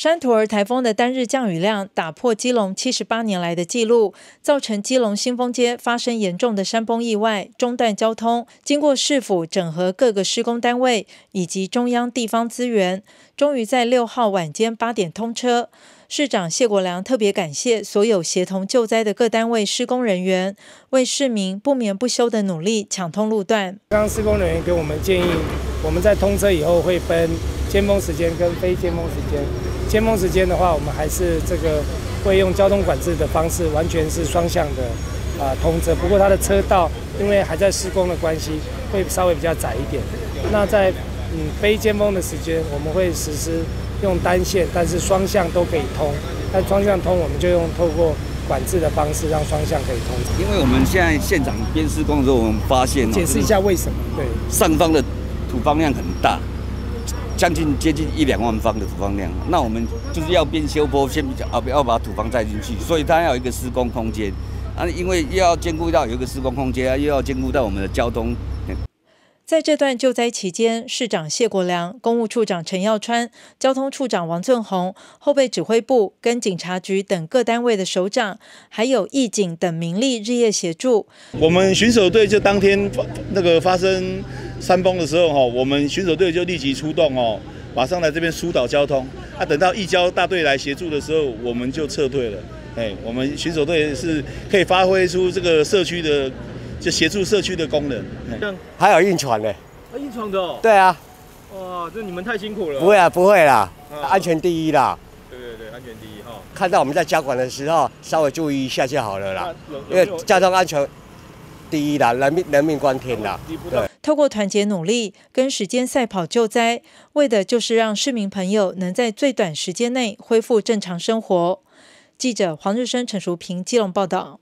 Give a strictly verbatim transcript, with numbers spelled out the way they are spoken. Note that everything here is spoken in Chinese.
山图儿台风的单日降雨量打破基隆七十八年来的纪录，造成基隆新丰街发生严重的山崩意外，中断交通。经过市府整合各个施工单位以及中央地方资源，终于在六号晚间八点通车。市长谢国良特别感谢所有协同救灾的各单位施工人员，为市民不眠不休的努力抢通路段。 刚刚施工人员给我们建议，我们在通车以后会分尖峰时间跟非尖峰时间。尖峰时间的话，我们还是这个会用交通管制的方式，完全是双向的啊、呃、通车。不过它的车道因为还在施工的关系，会稍微比较窄一点。那在嗯非尖峰的时间，我们会实施用单线，但是双向都可以通。那双向通，我们就用透过管制的方式，让双向可以通。 因为我们现在现场边施工的时候，我们发现， 解释一下为什么？对， 上方的土方量很大。将近接近一两万方的土方量，那我们就是要边修坡，先要要把土方载进去，所以它要有一个施工空间啊，因为又要兼顾到有一个施工空间，又要兼顾到我们的交通。 在这段救灾期间，市长谢国良、公务处长陈耀川、交通处长王俊宏、后备指挥部跟警察局等各单位的首长，还有义警等民力日夜协助。 我们巡守队就当天那个发生山崩的时候，我们巡守队就立即出动哦，马上来这边疏导交通。啊，等到义交大队来协助的时候，我们就撤退了。哎，我们巡守队是可以发挥出这个社区的。就协助社区的功能， 还有晕船呢， 啊，晕船的哦。 对啊。 哇，这你们太辛苦了。 不会啊，不会啦，啊、安全第一啦。 对对对，安全第一哈。 看到我们在交管的时候，稍微注意一下就好了啦，因为交通安全第一啦，人命人命关天啦。对。 透过团结努力跟时间赛跑救灾，为的就是让市民朋友能在最短时间内恢复正常生活。记者黄日升、陈淑平基隆报道。